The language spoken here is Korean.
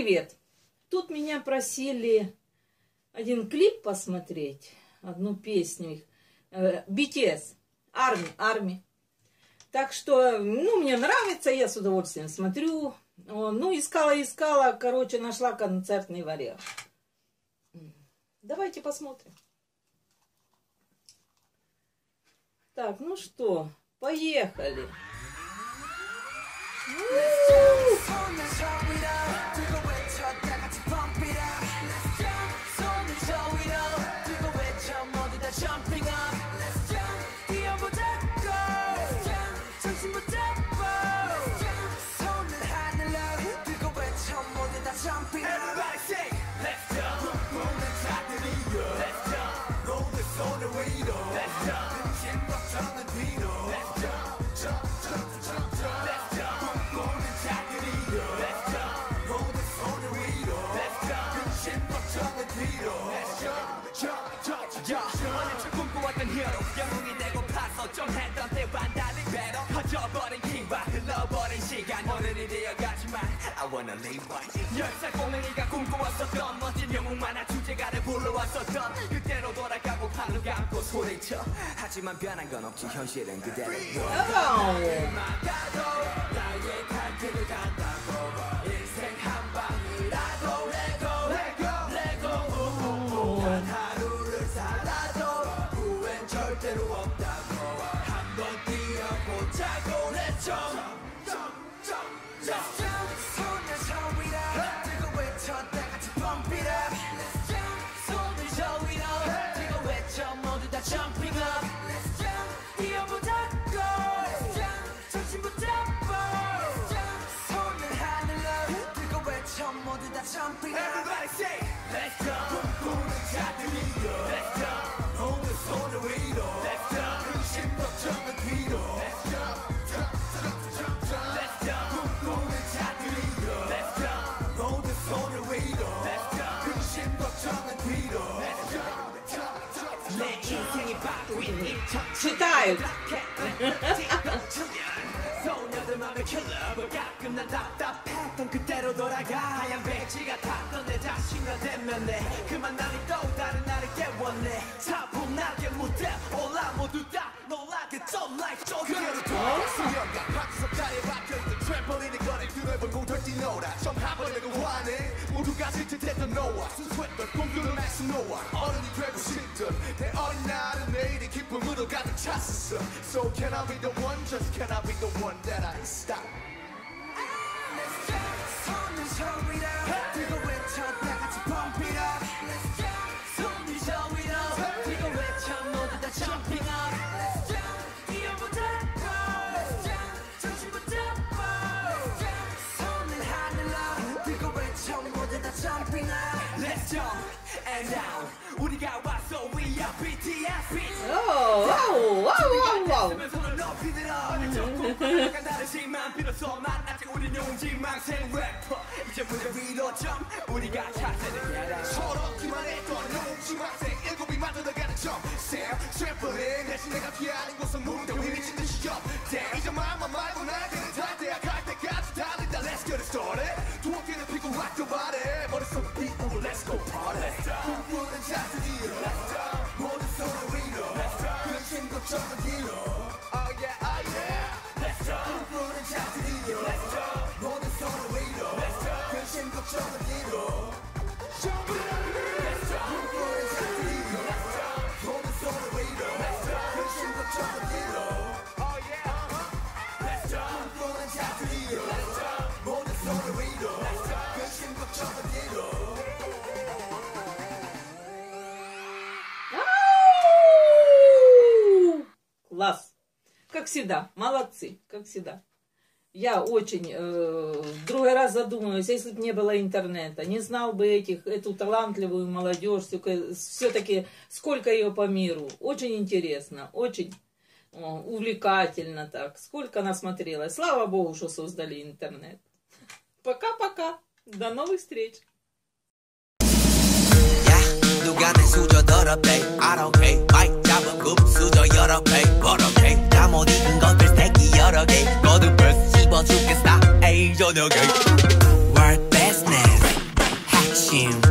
привет! Тут меня просили один клип посмотреть, одну песню их. BTS, Army. Так что, мне нравится, я с удовольствием смотрю. Искала, короче, нашла концертный вариант. Давайте посмотрим. Так, ну что, поехали. 영웅이 되고 파서 좀 했던 때와 달리 배로 커져버린 킹과 흘러버린 시간 오늘이 되어가지만 I wanna live right 10살 꼬맹이가 꿈꿔왔었던 멋진 영웅 만화 주제가를 불러왔었던 그때로 돌아가고 팔을 감고 소리쳐 하지만 변한 건 없지 현실은 그대로 막아도 나의 갈 길을 간다고 인생 한 방이라도 레고 단 하루를 살아도 후회는 절대로 없다고 한번 뛰어보자고 Let's jump Let's jump 손을 저 위로 들고 외쳐 다같이 pump it up Let's jump 손을 저 위로 들고 외쳐 모두 다 jumping up Let's jump 뛰어보자고 Let's jump 정신 붙잡고 Let's jump 손을 하늘로 들고 외쳐 모두 다 jumping up Everybody say Let's jump 꿈꾸는 자들 위로 Let's jump 모두 손을 위로 Let's jump 근심 걱정은 뒤로 Let's jump Let's jump 꿈꾸는 자들 위로 Let's jump 모두 손을 위로 Let's jump 근심 걱정은 뒤로 Let's jump 내 인생이 바뀐 Читают. 소녀들 맘에 킬러볼 가끔 난 답답했던 그때로 돌아가 하얀 배지 같았던 내 자신과 대면해 그만 나를 또 다른 나를 깨웠네 차분하게 무대 올라 모두 다 놀라게 좀 like 조그려도 더 수영가 밖에서 자리에 박혀있던 트램펄린의 거리 드넓은 공터를 뛰노라 좀 한번내고 화내 모두가 질투했던 너와 순수했던 꿈꾸는 날씨 너와 어른이 되고 싶던 내 어린 날은 내일이 기쁨으로 가득 찼었어 So can I be the one, just can I be the one that I stop Let's jump 손을 저 위로 들고 외쳐 다같이 pump it up Let's jump 손을 저 위로 들고 외쳐 모두 다 jumping up Let's jump 뛰어보자고 Let's jump 정신 붙잡고 Let's jump 손을 하늘로 들고 외쳐 모두 다 jumping up Let's jump and down 우리가 왔어 we are BTS 와우. 손을 높이 들어 조금 다르지만 비로소 만났지 우린 용지망생 래퍼 이제 무대 위로 점 우리가 차세는 계단 서럽기만 했던 용지망생 일곱이 만들어가는 점 샘플링 대신 내가 피하는 곳은 무대 위 미친 듯이 업돼 이제 맘만 말고 날개를 달 때야 갈 때까지 달린다 Let's get it started 두 어깨를 피고 락도 말해 머릿속에 beat over Let's go party 꿈꾸는 자들이여 모두 손을 위로 근심 걱정은 뒤로 Oh yeah Let's go 꿈꾸는 자들이여 모두 손을 위로 근심 걱정은 뒤로 Let's go 꿈꾸는 자들이여 모두 손을 위로 근심 걱정은 뒤로 Oh yeah Let's go 꿈꾸는 자들이여 모두 손을 위로 근심 걱정은 뒤로 Класс. Как всегда. Молодцы. Как всегда. Я очень другой раз задумываюсь, если бы не было интернета, не знал бы эту талантливую молодежь, все-таки сколько ее по миру. Очень интересно, очень увлекательно так. Сколько насмотрелась. Слава Богу, что создали интернет. Пока-пока. До новых встреч. 누가 내 수저 더럽대 I don't care 마이크 잡은 수저 여러 배 버럭해 다 못 익은 것들 새끼 여러 개 거듭 벌써 씹어 죽겠어 에이 저녁에 World business 아침